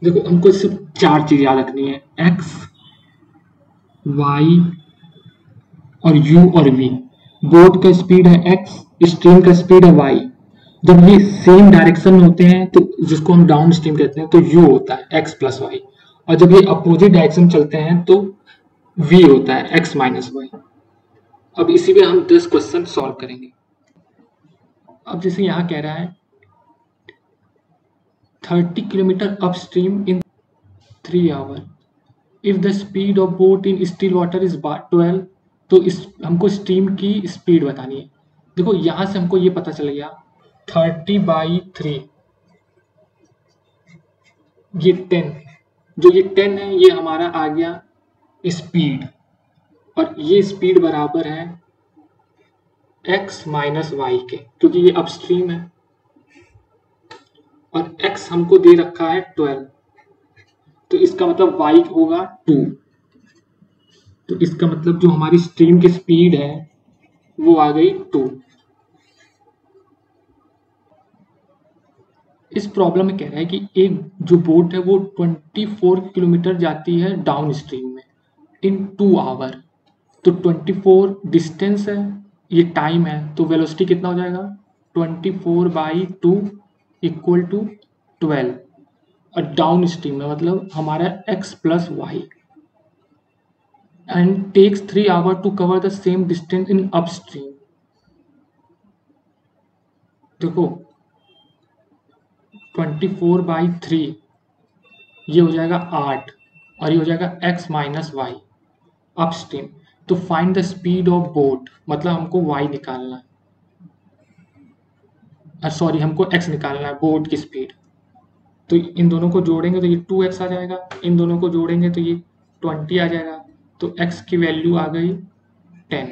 देखो हमको सिर्फ 4 चीज याद रखनी है, एक्स, वाई और यू और वी। बोट का स्पीड है एक्स, स्ट्रीम का स्पीड है वाई। जब ये सेम डायरेक्शन में होते हैं तो जिसको हम डाउन स्ट्रीम कहते हैं तो यू होता है एक्स प्लस वाई, और जब ये अपोजिट डायरेक्शन चलते हैं तो वी होता है एक्स माइनस वाई। अब इसी पे हम 10 क्वेश्चन सॉल्व करेंगे। अब जैसे यहाँ कह रहा है 30 kilometre upstream in 3 hour, if the speed of boat in still water is 12, तो इस हमको स्ट्रीम की स्पीड बतानी है। देखो यहां से हमको ये पता चल गया 30/3, ये 10, जो ये 10 है ये हमारा आ गया स्पीड, और ये स्पीड बराबर है x माइनस वाई के, क्योंकि ये अपस्ट्रीम है, और x हमको दे रखा है 12, तो इसका मतलब y होगा 2। तो इसका मतलब जो हमारी स्ट्रीम की स्पीड है वो आ गई 2। इस प्रॉब्लम में कह रहा है कि एक जो बोट है वो 24 किलोमीटर जाती है डाउन स्ट्रीम में इन 2 आवर। तो 24 डिस्टेंस है, ये टाइम है, तो वेलोसिटी कितना हो जाएगा 24/2 इक्वल टू 12, और डाउन स्ट्रीम में मतलब हमारा x plus y, and takes 3 hour to cover the same distance in upstream. देखो 24/3 ये हो जाएगा 8, और ये हो जाएगा x माइनस वाई अपस्ट्रीम। तो find the speed of boat, मतलब हमको y निकालना है, सॉरी हमको x निकालना है, बोट की स्पीड। तो इन दोनों को जोड़ेंगे तो ये 2x आ जाएगा, इन दोनों को जोड़ेंगे तो ये 20 आ जाएगा, तो x की वैल्यू आ गई 10।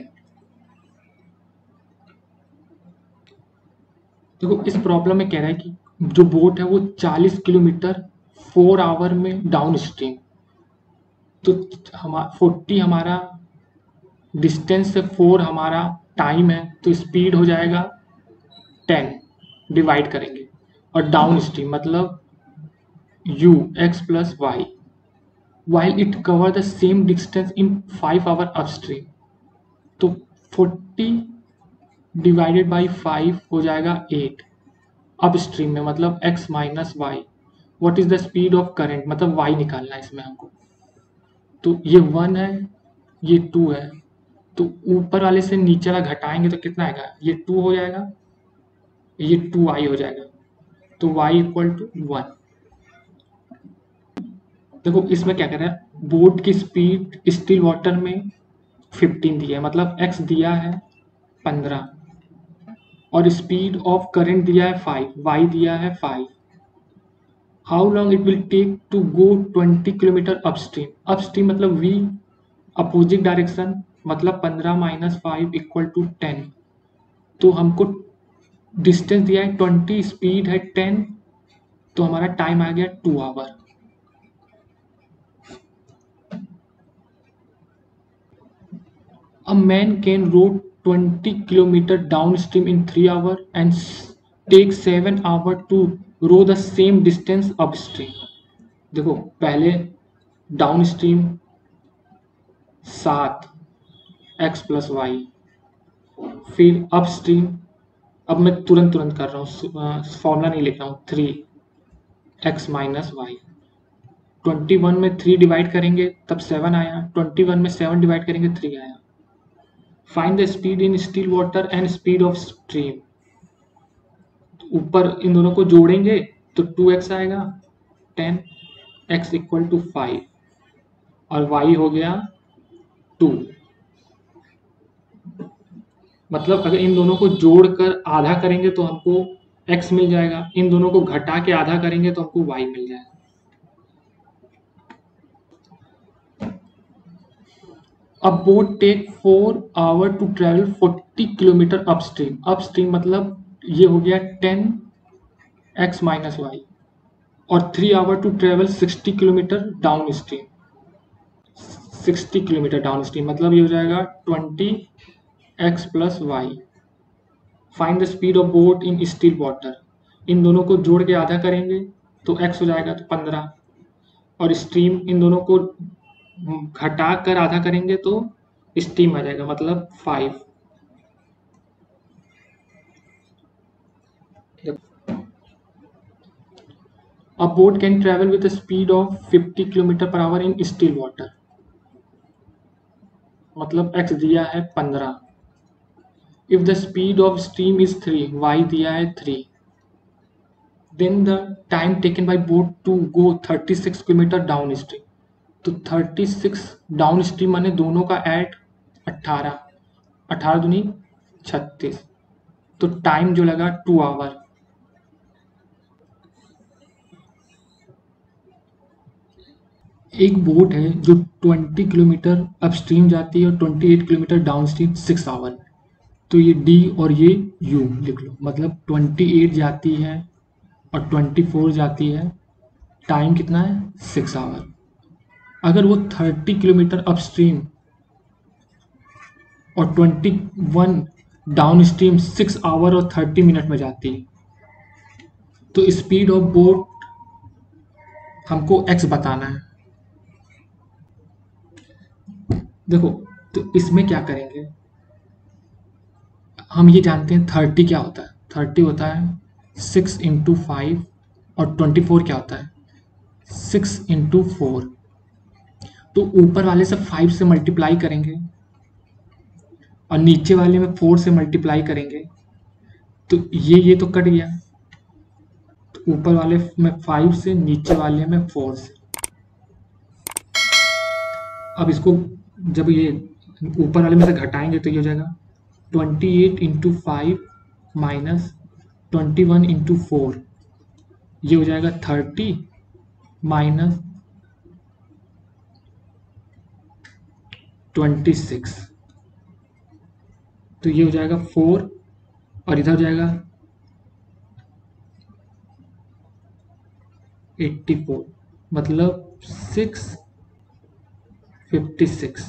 देखो इस प्रॉब्लम में कह रहा है कि जो बोट है वो 40 किलोमीटर 4 आवर में डाउन स्ट्रीम, तो 40 हमारा डिस्टेंस से 4 हमारा टाइम है, तो स्पीड हो जाएगा 10, डिवाइड करेंगे, और डाउन स्ट्रीम मतलब u x plus y, while it cover the same distance in 5 hour upstream, तो 40 डिवाइडेड बाई 5 हो जाएगा 8 अपस्ट्रीम में, मतलब x minus y. What is the speed of current, मतलब y निकालना है इसमें हमको। तो ये 1 है, ये 2 है, तो ऊपर वाले से नीचे वाला घटाएंगे तो कितना आएगा, ये 2 हो जाएगा, ये 2y हो जाएगा, तो y इक्वल टू 1। देखो इसमें क्या कर रहा है, बोट की स्पीड स्टिल वाटर में 15 दिया है, मतलब x दिया है 15, और स्पीड ऑफ करंट दिया है 5, y दिया है 5। How long it will take to go 20 kilometre upstream, upstream मतलब v, अपोजिट डायरेक्शन मतलब 15 माइनस 5 इक्वल टू 10। तो हमको डिस्टेंस दिया है 20, स्पीड है 10, तो हमारा टाइम आ गया 2 hour. A man can row 20 kilometer downstream in 3 hours and take 7 hours to row the same distance upstream। देखो पहले डाउनस्ट्रीम 7 x प्लस वाई, फिर अपस्ट्रीम, अब मैं तुरंत कर रहा हूँ, फॉर्मूला नहीं लिख रहा हूँ, 3x माइनस वाई। 21 में 3 डिवाइड करेंगे तब 7 आया, 21 में 7 डिवाइड करेंगे 3 आया। Find the speed in still water and speed of stream, ऊपर इन दोनों को जोड़ेंगे तो 2x आएगा 10, x इक्वल टू 5, और y हो गया 2। मतलब अगर इन दोनों को जोड़कर आधा करेंगे तो हमको x मिल जाएगा, इन दोनों को घटा के आधा करेंगे तो हमको y मिल जाएगा। अब boat take 4 hour to travel 40 kilometre upstream, upstream मतलब ये हो गया 10x माइनस वाई, और 3 hour to travel 60 kilometre down stream, 60 kilometre down stream मतलब ये हो जाएगा 20x plus y. Find the speed of boat in still water, इन दोनों को जोड़ के आधा करेंगे तो x हो जाएगा तो 15, और स्ट्रीम, इन दोनों को घटा कर आधा करेंगे तो स्टीम आ जाएगा, मतलब 5। A boat can travel with a speed of 50 kilometre per hour in still water, मतलब x दिया है 15। If the speed of stream is 3, y दिया है 3, then the time taken by boat to go 36 kilometre down stream. तो 36 down stream माने दोनों का add 18, 18 दूनी 36, तो टाइम जो लगा 2 आवर। एक बोट है जो 20 किलोमीटर अपस्ट्रीम जाती है और 28 किलोमीटर डाउनस्ट्रीम 6 आवर। तो ये डी और ये यू लिख लो, मतलब 28 जाती है और 24 जाती है, टाइम कितना है 6 आवर। अगर वो 30 किलोमीटर अपस्ट्रीम और 21 डाउनस्ट्रीम 6 आवर और 30 मिनट में जाती है, तो स्पीड ऑफ बोट हमको एक्स बताना है। देखो, तो इसमें क्या करेंगे, हम ये जानते हैं 30 क्या होता है। 30 होता है 6 इंटू 5, और 24 क्या होता है 6 इंटू 4। तो ऊपर वाले से 5 से मल्टीप्लाई करेंगे और नीचे वाले में 4 से मल्टीप्लाई करेंगे, तो ये तो कट गया। तो ऊपर वाले में 5 से, नीचे वाले में 4 से। अब इसको जब ये ऊपर वाले में से घटाएंगे तो ये हो जाएगा 28 इंटू 5 माइनस 21 इंटू 4, ये हो जाएगा 30 माइनस 26, तो ये हो जाएगा 4, और इधर हो जाएगा 84, मतलब 656।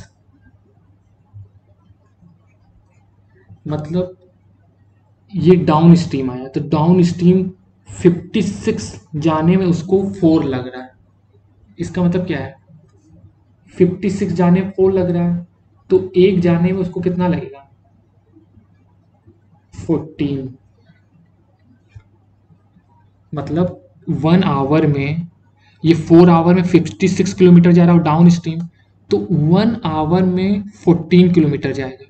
मतलब ये डाउन स्ट्रीम आया, तो डाउन स्ट्रीम 56 जाने में उसको 4 लग रहा है। इसका मतलब क्या है, 56 जाने में 4 लग रहा है, तो एक जाने में उसको कितना लगेगा 14। मतलब 1 आवर में, ये 4 आवर में 56 किलोमीटर जा रहा है डाउन स्ट्रीम, तो 1 आवर में 14 किलोमीटर जाएगा,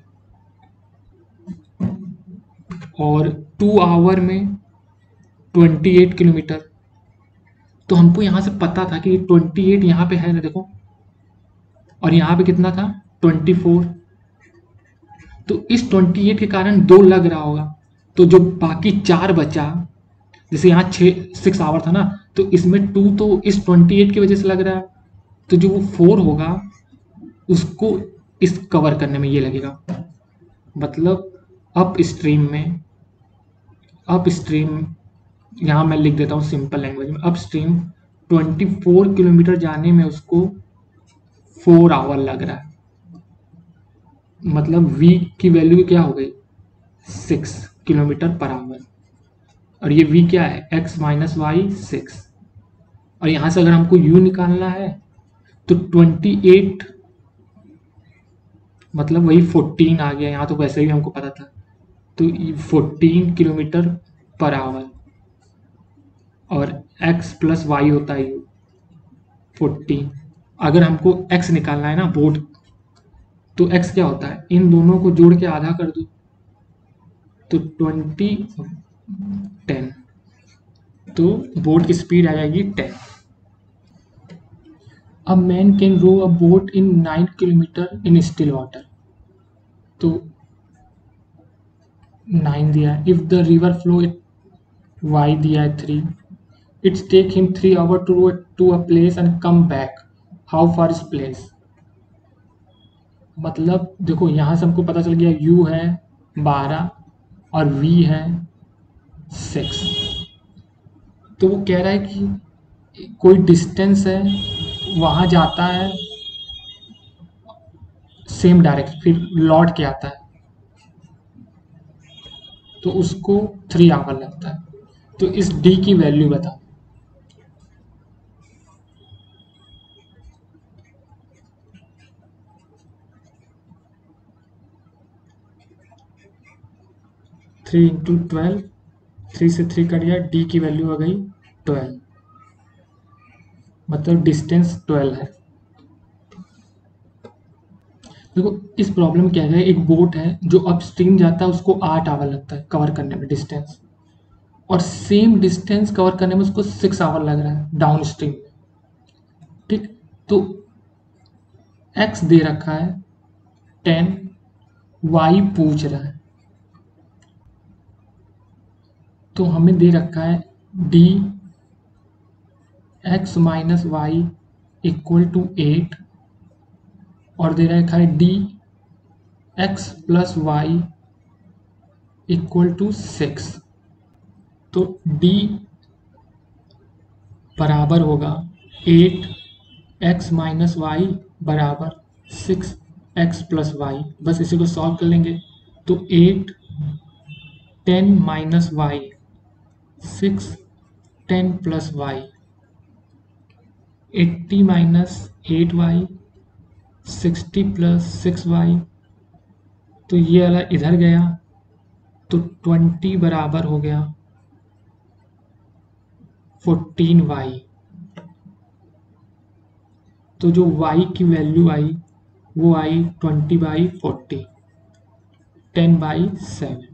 और 2 आवर में 28 किलोमीटर। तो हमको यहाँ से पता था कि 28 यहाँ पे है ना, देखो, और यहाँ पे कितना था 24, तो इस 28 के कारण 2 लग रहा होगा। तो जो बाकी 4 बचा, जैसे यहाँ 6 आवर था ना, तो इसमें 2 तो इस 28 की वजह से लग रहा है, तो जो वो 4 होगा उसको इस कवर करने में ये लगेगा। मतलब अप स्ट्रीम यहाँ मैं लिख देता हूँ सिंपल लैंग्वेज में, अप स्ट्रीम 24 किलोमीटर जाने में उसको 4 आवर लग रहा है। मतलब v की वैल्यू क्या हो गई 6 किलोमीटर पर आवर, और ये v क्या है x माइनस वाई 6, और यहाँ से अगर हमको u निकालना है तो 28, मतलब वही 14 आ गया, यहाँ तो वैसे भी हमको पता था, तो 14 किलोमीटर पर आवर, और x प्लस वाई होता है u 14। अगर हमको x निकालना है ना बोट, तो x क्या होता है, इन दोनों को जोड़ के आधा कर दो, तो 10, तो बोट की स्पीड आ जाएगी 10। अब man can row a boat in 9 kilometre in still water, तो 9 दिया है। If the river flow it y दिया है 3, it's take him 3 hour to a place and come back, how far is place. मतलब देखो, यहाँ से हमको पता चल गया u है 12 और v है 6, तो वो कह रहा है कि कोई डिस्टेंस है, वहाँ जाता है सेम डायरेक्शन, फिर लौट के आता है, तो उसको 3 आवर लगता है। तो इस d की वैल्यू बता। 3 इंटू 12, 3 से 3 कट गया, डी की वैल्यू आ गई 12, मतलब डिस्टेंस 12 है। देखो इस प्रॉब्लम में क्या है, एक बोट है जो अपस्ट्रीम जाता है, उसको 8 आवर लगता है कवर करने में डिस्टेंस, और सेम डिस्टेंस कवर करने में उसको 6 आवर लग रहा है डाउन स्ट्रीम में। ठीक, तो एक्स दे रखा है 10, वाई पूछ रहा है, तो हमें दे रखा है d x minus y equal to 8, और दे रखा है d x plus y equal to 6। तो डी बराबर होगा 8 एक्स माइनस वाई बराबर 6 एक्स प्लस वाई। बस इसी को सॉल्व कर लेंगे, तो 8 10 minus y 6 10 plus y, 80 minus 8y 60 plus 6y, तो ये वाला इधर गया, तो 20 बराबर हो गया 14y। तो जो y की वैल्यू आई वो आई 20/40, 10/7।